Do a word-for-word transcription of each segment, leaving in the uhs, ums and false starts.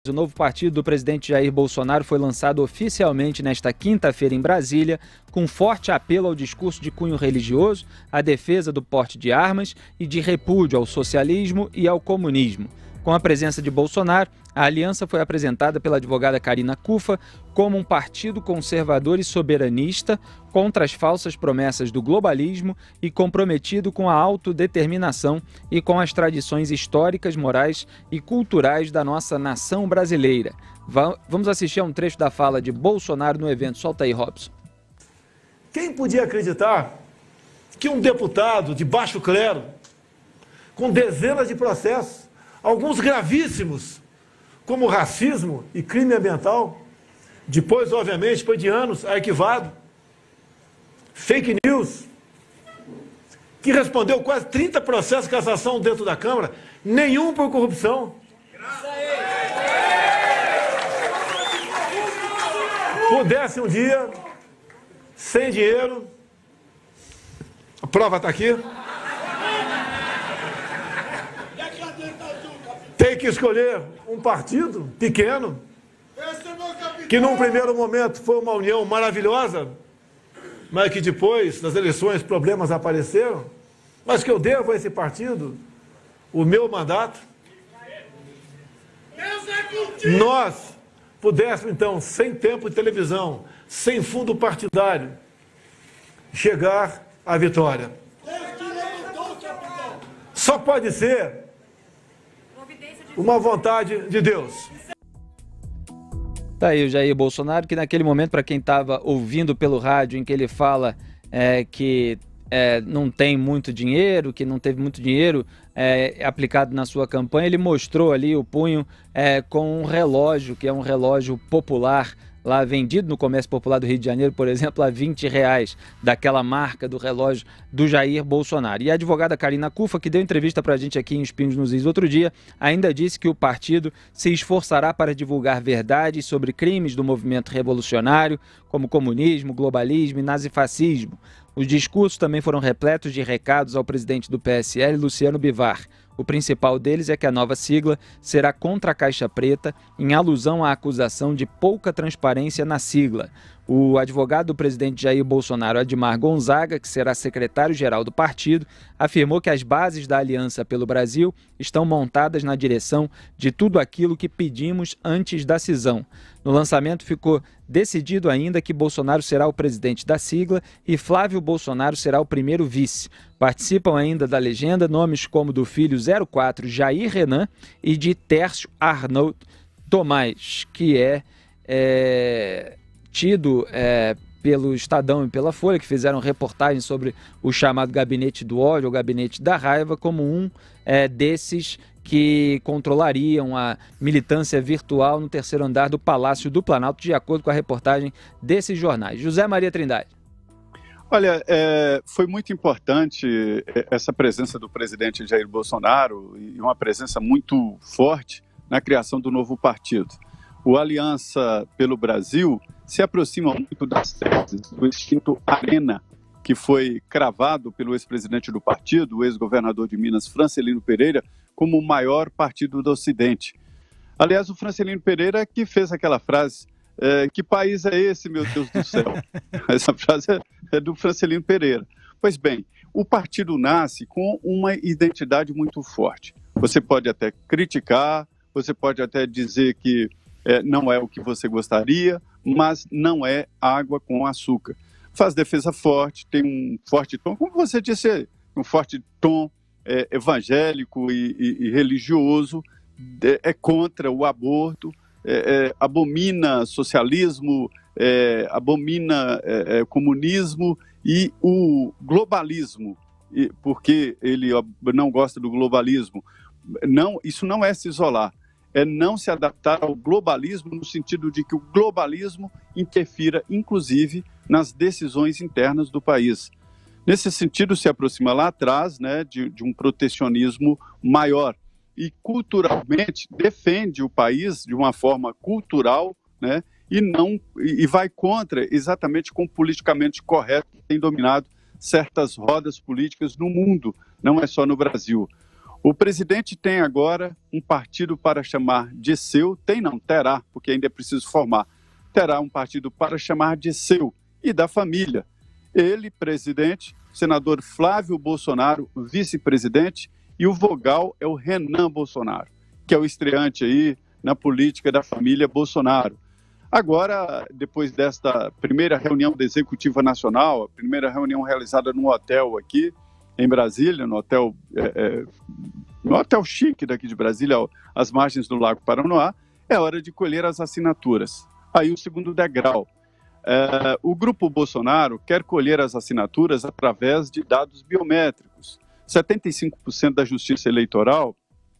O novo partido do presidente Jair Bolsonaro foi lançado oficialmente nesta quinta-feira em Brasília, com forte apelo ao discurso de cunho religioso, à defesa do porte de armas e de repúdio ao socialismo e ao comunismo. Com a presença de Bolsonaro, a aliança foi apresentada pela advogada Karina Cufa como um partido conservador e soberanista contra as falsas promessas do globalismo e comprometido com a autodeterminação e com as tradições históricas, morais e culturais da nossa nação brasileira. Vamos assistir a um trecho da fala de Bolsonaro no evento. Solta aí, Robson. Quem podia acreditar que um deputado de baixo clero, com dezenas de processos, alguns gravíssimos, como racismo e crime ambiental, depois, obviamente, depois de anos, arquivado, fake news, que respondeu quase trinta processos de cassação dentro da Câmara, nenhum por corrupção. Pudesse um dia, sem dinheiro, a prova está aqui, tem que escolher um partido pequeno, que num primeiro momento foi uma união maravilhosa, mas que depois, nas eleições, problemas apareceram, mas que eu devo a esse partido o meu mandato. Nós pudéssemos, então, sem tempo de televisão, sem fundo partidário, chegar à vitória. Só pode ser uma vontade de Deus. Tá aí o Jair Bolsonaro, que naquele momento, para quem estava ouvindo pelo rádio, em que ele fala é, que é, não tem muito dinheiro, que não teve muito dinheiro é, aplicado na sua campanha, ele mostrou ali o punho é, com um relógio, que é um relógio popular, lá vendido no comércio popular do Rio de Janeiro, por exemplo, a vinte reais, daquela marca do relógio do Jair Bolsonaro. E a advogada Karina Cufa, que deu entrevista para a gente aqui em Espinhos nos Is outro dia, ainda disse que o partido se esforçará para divulgar verdades sobre crimes do movimento revolucionário, como comunismo, globalismo e nazifascismo. Os discursos também foram repletos de recados ao presidente do P S L, Luciano Bivar. O principal deles é que a nova sigla será contra a Caixa Preta, em alusão à acusação de pouca transparência na sigla. O advogado do presidente Jair Bolsonaro, Admar Gonzaga, que será secretário-geral do partido, afirmou que as bases da Aliança pelo Brasil estão montadas na direção de tudo aquilo que pedimos antes da cisão. No lançamento ficou decidido ainda que Bolsonaro será o presidente da sigla e Flávio Bolsonaro será o primeiro vice. Participam ainda da legenda nomes como do filho zero quatro Jair Renan e de Tércio Arnaud Tomás, que é, é tido é, pelo Estadão e pela Folha, que fizeram reportagens sobre o chamado gabinete do ódio, ou gabinete da raiva, como um é, desses que controlariam a militância virtual no terceiro andar do Palácio do Planalto, de acordo com a reportagem desses jornais. José Maria Trindade. Olha, é, foi muito importante essa presença do presidente Jair Bolsonaro e uma presença muito forte na criação do novo partido. O Aliança pelo Brasil se aproxima muito das teses do extinto Arena, que foi cravado pelo ex-presidente do partido, o ex-governador de Minas, Francelino Pereira, como o maior partido do Ocidente. Aliás, o Francelino Pereira que fez aquela frase, é, que país é esse, meu Deus do céu? Essa frase é do Francelino Pereira. Pois bem, o partido nasce com uma identidade muito forte. Você pode até criticar, você pode até dizer que é, não é o que você gostaria, mas não é água com açúcar. Faz defesa forte, tem um forte tom, como você disse, um forte tom é, evangélico e, e, e religioso, é, é contra o aborto, é, é, abomina socialismo, é, abomina é, é, comunismo e o globalismo, e, porque ele não gosta do globalismo. Não, isso não é se isolar, é não se adaptar ao globalismo no sentido de que o globalismo interfira, inclusive, nas decisões internas do país. Nesse sentido, se aproxima lá atrás, né, de, de um protecionismo maior e, culturalmente, defende o país de uma forma cultural, né, e, não, e vai contra exatamente com o politicamente correto que tem dominado certas rodas políticas no mundo, não é só no Brasil. O presidente tem agora um partido para chamar de seu, tem não, terá, porque ainda é preciso formar, terá um partido para chamar de seu e da família. Ele, presidente, senador Flávio Bolsonaro, vice-presidente, e o vogal é o Renan Bolsonaro, que é o estreante aí na política da família Bolsonaro. Agora, depois desta primeira reunião da Executiva Nacional, a primeira reunião realizada num hotel aqui em Brasília, no hotel, é, é, no hotel chique daqui de Brasília, às margens do Lago Paranoá, é hora de colher as assinaturas. Aí o segundo degrau. É, o grupo Bolsonaro quer colher as assinaturas através de dados biométricos. setenta e cinco por cento da Justiça Eleitoral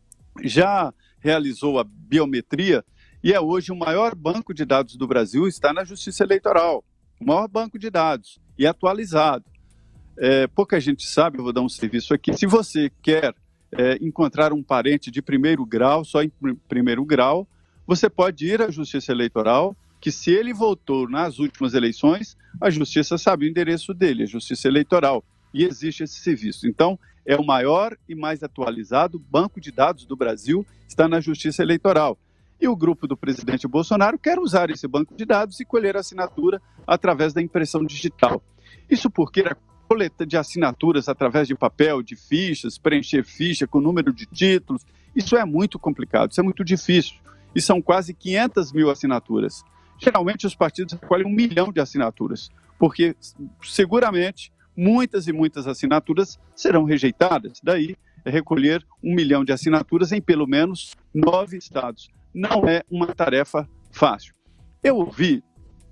já realizou a biometria e é hoje o maior banco de dados do Brasil, está na Justiça Eleitoral. O maior banco de dados e atualizado. É, pouca gente sabe, eu vou dar um serviço aqui, se você quer é, encontrar um parente de primeiro grau, só em pr- primeiro grau, você pode ir à Justiça Eleitoral, que se ele votou nas últimas eleições, a Justiça sabe o endereço dele, a Justiça Eleitoral, e existe esse serviço. Então, é o maior e mais atualizado banco de dados do Brasil, está na Justiça Eleitoral. E o grupo do presidente Bolsonaro quer usar esse banco de dados e colher a assinatura através da impressão digital. Isso porque a coleta de assinaturas através de papel, de fichas, preencher ficha com número de títulos, isso é muito complicado, isso é muito difícil. E são quase quinhentas mil assinaturas. Geralmente os partidos recolhem um milhão de assinaturas, porque seguramente muitas e muitas assinaturas serão rejeitadas. Daí é recolher um milhão de assinaturas em pelo menos nove estados. Não é uma tarefa fácil. Eu ouvi,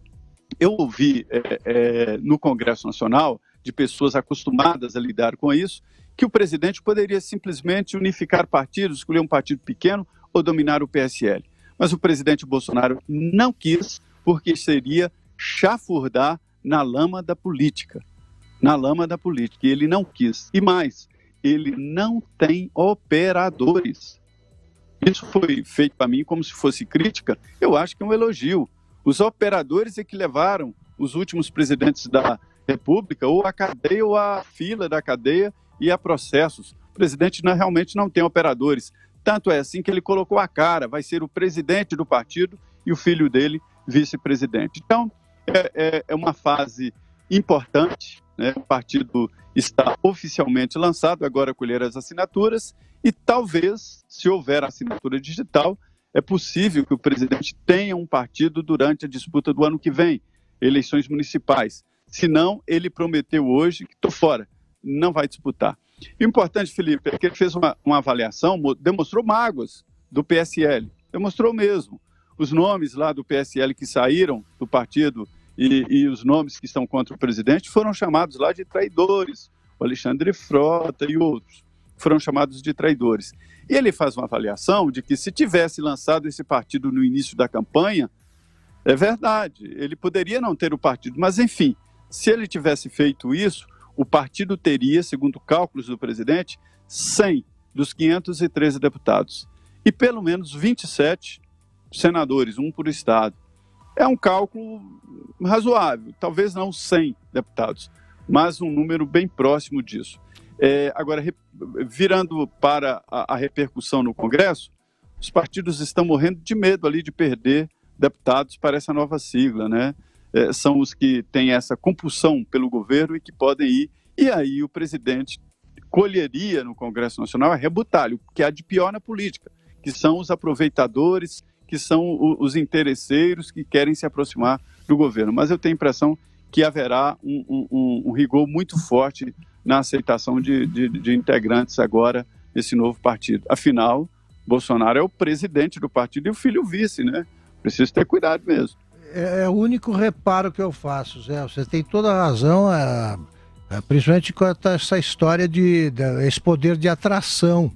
eu ouvi é, é, no Congresso Nacional, de pessoas acostumadas a lidar com isso, que o presidente poderia simplesmente unificar partidos, escolher um partido pequeno ou dominar o P S L. Mas o presidente Bolsonaro não quis, porque seria chafurdar na lama da política. Na lama da política. E ele não quis. E mais, ele não tem operadores. Isso foi feito para mim como se fosse crítica. Eu acho que é um elogio. Os operadores é que levaram os últimos presidentes da República ou a cadeia ou a fila da cadeia e a processos. O presidente não, realmente não tem operadores. Tanto é assim que ele colocou a cara, vai ser o presidente do partido e o filho dele vice-presidente. Então, é, é, é uma fase importante, né? O partido está oficialmente lançado, agora colher as assinaturas e talvez, se houver assinatura digital, é possível que o presidente tenha um partido durante a disputa do ano que vem, eleições municipais. Se não, ele prometeu hoje que estou fora, não vai disputar. O importante, Felipe, é que ele fez uma, uma avaliação, demonstrou mágoas do P S L, demonstrou mesmo. Os nomes lá do P S L que saíram do partido e, e os nomes que estão contra o presidente foram chamados lá de traidores, o Alexandre Frota e outros foram chamados de traidores. E ele faz uma avaliação de que se tivesse lançado esse partido no início da campanha, é verdade, ele poderia não ter o partido, mas enfim, se ele tivesse feito isso, o partido teria, segundo cálculos do presidente, cem dos quinhentos e treze deputados e pelo menos vinte e sete senadores, um por estado. É um cálculo razoável, talvez não cem deputados, mas um número bem próximo disso. É, agora, virando para a, a repercussão no Congresso, os partidos estão morrendo de medo ali de perder deputados para essa nova sigla, né? É, são os que têm essa compulsão pelo governo e que podem ir, e aí o presidente colheria no Congresso Nacional a rebutalho, que há de pior na política, que são os aproveitadores, que são o, os interesseiros que querem se aproximar do governo. Mas eu tenho a impressão que haverá um, um, um rigor muito forte na aceitação de, de, de integrantes agora desse novo partido. Afinal, Bolsonaro é o presidente do partido e o filho vice, né? Precisa ter cuidado mesmo. É, é o único reparo que eu faço, Zé. Você tem toda a razão, é, é, principalmente com essa história de, de esse poder de atração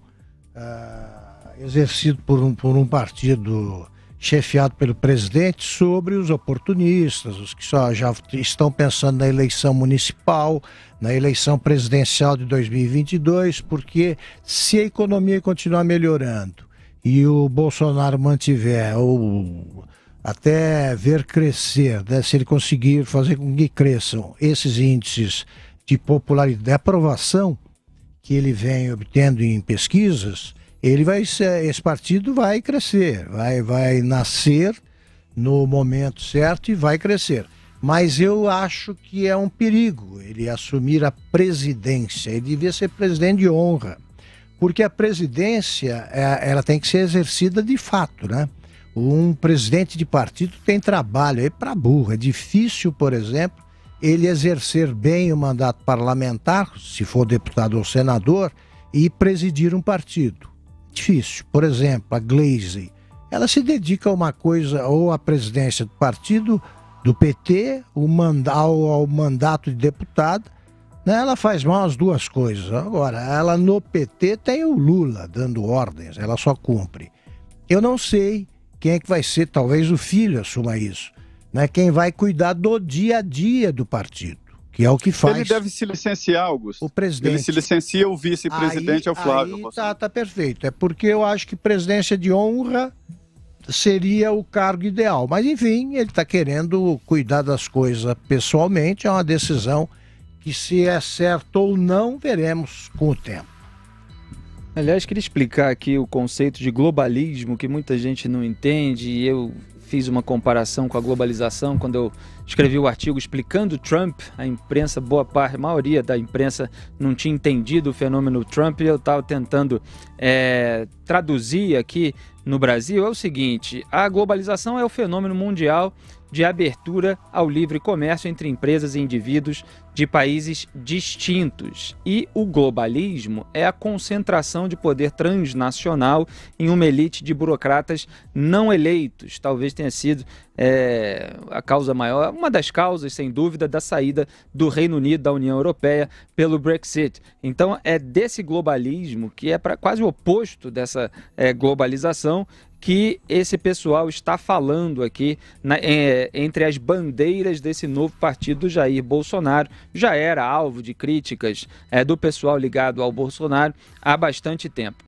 é, exercido por um, por um partido chefiado pelo presidente sobre os oportunistas, os que só já estão pensando na eleição municipal, na eleição presidencial de dois mil e vinte e dois, porque se a economia continuar melhorando e o Bolsonaro mantiver ou até ver crescer, né, se ele conseguir fazer com que cresçam esses índices de popularidade, de aprovação, que ele vem obtendo em pesquisas, ele vai ser, esse partido vai crescer, vai, vai nascer no momento certo e vai crescer. Mas eu acho que é um perigo ele assumir a presidência. Ele devia ser presidente de honra, porque a presidência ela tem que ser exercida de fato, né? Um presidente de partido tem trabalho aí para burro. É difícil, por exemplo, ele exercer bem o mandato parlamentar, se for deputado ou senador, e presidir um partido. Difícil. Por exemplo, a Gleisi, ela se dedica a uma coisa, ou à presidência do partido, do P T, o manda, ao, ao mandato de deputado, né? Ela faz mal as duas coisas. Agora, ela no P T tem o Lula dando ordens, ela só cumpre. Eu não sei quem é que vai ser, talvez o filho assuma isso, né? Quem vai cuidar do dia a dia do partido, que é o que faz. Ele deve se licenciar, Augusto. O presidente. Ele se licencia, o vice-presidente é o Flávio. Aí tá, tá perfeito. É porque eu acho que presidência de honra seria o cargo ideal. Mas, enfim, ele está querendo cuidar das coisas pessoalmente. É uma decisão que, se é certo ou não, veremos com o tempo. Aliás, queria explicar aqui o conceito de globalismo, que muita gente não entende, e eu fiz uma comparação com a globalização quando eu escrevi o artigo explicando Trump. A imprensa, boa parte, a maioria da imprensa não tinha entendido o fenômeno Trump, e eu estava tentando é, traduzir aqui no Brasil. É o seguinte: a globalização é o fenômeno mundial de abertura ao livre comércio entre empresas e indivíduos de países distintos. E o globalismo é a concentração de poder transnacional em uma elite de burocratas não eleitos. Talvez tenha sido é, a causa maior, uma das causas, sem dúvida, da saída do Reino Unido da União Europeia pelo Brexit. Então, é desse globalismo, que é pra, quase o oposto dessa é, globalização, que esse pessoal está falando aqui na, é, entre as bandeiras desse novo partido do Jair Bolsonaro. Já era alvo de críticas é, do pessoal ligado ao Bolsonaro há bastante tempo.